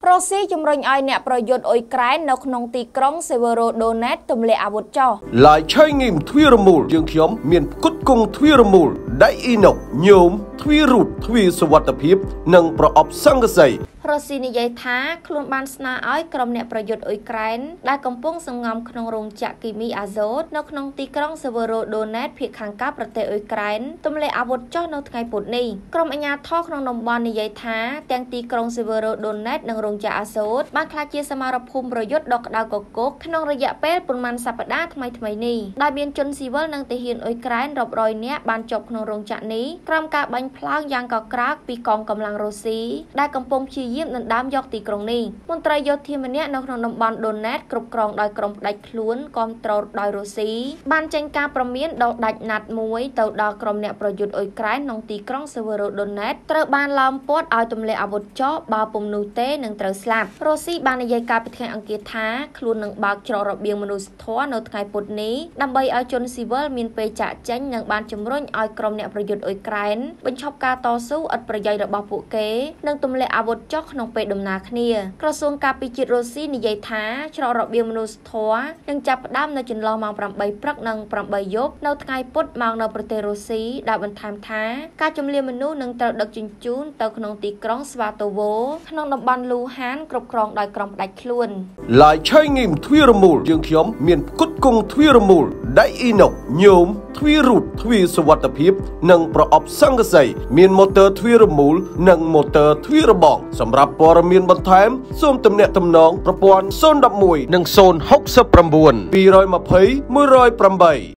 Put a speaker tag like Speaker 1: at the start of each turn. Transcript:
Speaker 1: រុស្ស៊ីជំរុញឲ្យអ្នកប្រយុទ្ធអ៊ុយក្រែននៅក្នុងទីក្រុងសេវេរ៉ូដូណេតទម្លាក់អាវុធចោលឡាយឆៃងីមទ្វារមូលយើងខ្ញុំមានគុតគង់ទ្វារមូលដៃអ៊ីណុកញោមទ្វាររូតទ្វារសុវត្ថិភាពនិងប្រអប់សង្កសីរុស្ស៊ីនិយាយថាខ្លួនបានស្នើឲ្យក្រុមអ្នកប្រយុទ្ធអ៊ុយក្រែនដែលកំពុងសង្ងំក្នុងរោងចក្រគីមីអាហ្សូតនៅក្នុងទីក្រុងសេវេរ៉ូដូណេតភាគខាងកើតប្រទេសអ៊ុយក្រែនទម្លាក់អាវុធចោលនៅថ្ងៃពុធនេះក្រុមអាជ្ញាធរក្នុងតំបន់និយាយថាទាំងទីក្រុងសេវេរ៉ូដូណេតនិងរោងចក្រអាហ្សូតបានក្លាយជាសមរភូមិប្រយុទ្ធដ៏ក្តៅគគុកក្នុងរយៈពេលប៉ុន្មានសប្តាហ៍ថ្មីនេះដែលមានជនស៊ីវិលនិងទាហានអ៊ុយក្រែនរាប់រយនាក់បានជាប់ក្នុងរោងចក្រនេះក្រោមការបាញ់ផ្លើងយ៉ាងកក្រើកពីកងកម្លាំងរុស្ស៊ីដែលកំពុងព្យាយាមដណ្ដើមយកទីក្រុងនេះមន្ត្រីយោធាម្នាក់នៅក្នុងតំបន់ដូណេតគ្រប់គ្រងដោយក្រុមផ្ដាច់ខ្លួនគាំទ្រដោយរុស្ស៊ីបានចេញការព្រមានដ៏ដាច់ណាត់មួយទៅដល់ក្រុមអ្នកប្រយុទ្ធអ៊ុយក្រែនក្នុងទីក្រុងសេវេរ៉ូដូណេតត្រូវបានឡោមព័ទ្ធឲ្យទម្លាក់អាវុធចោលបើពុំនោះទេនឹងត្រូវស្លាប់រុស្ស៊ីបាននិយាយកាលពីថ្ងៃអង្គារថាខ្លួននឹងបើកច្រករបៀងមនុស្សធម៌នៅថ្ងៃពុធនេះដើម្បីឲ្យជនស៊ីវិលមានពេលចាក់ចេញនិងបានជំរុញឲ្យក្រុមអ្នកប្រយុទ្ធអ៊ុយក្រែនបញ្ឈប់ការតស៊ូឥតប្រយោជន៍របស់ពួកគេនិងទម្លាក់អាវុធចោលក្នុងពេលដំណើរគ្នាក្រសួងការពារជាតិរុស្ស៊ីនិយាយថាច្រករបៀងមនុស្សធម៌នឹងចាប់ផ្ដើមនៅចន្លោះម៉ោង 8 ព្រឹកនិង 8 យប់នៅថ្ងៃពុធមកនៅប្រទេសរុស្ស៊ីដែលបន្ថែមថាការជម្លៀសមនុស្សនឹងត្រូវដឹកជញ្ជូនទៅក្នុងទីក្រុងស្វាតូវូក្នុងតំបន់លូហានគ្រប់គ្រងដោយក្រុមផ្ដាច់ខ្លួនឡាយឆៃងីមទ្វារមូលយើងខ្ញុំមានគុតគង់ទ្វារមូលដៃអ៊ីណុកញោមទ្វាររូតទ្វារសុវត្ថិភាពនិងប្រអប់សង្កសីមានម៉ូទ័រទ្វារមូលនិងម៉ូទ័រទ្វារបងសម្រាប់ព័ត៌មានបន្ថែមសូមទំនាក់ទំនងប្រព័ន្ធ011និង069 220 108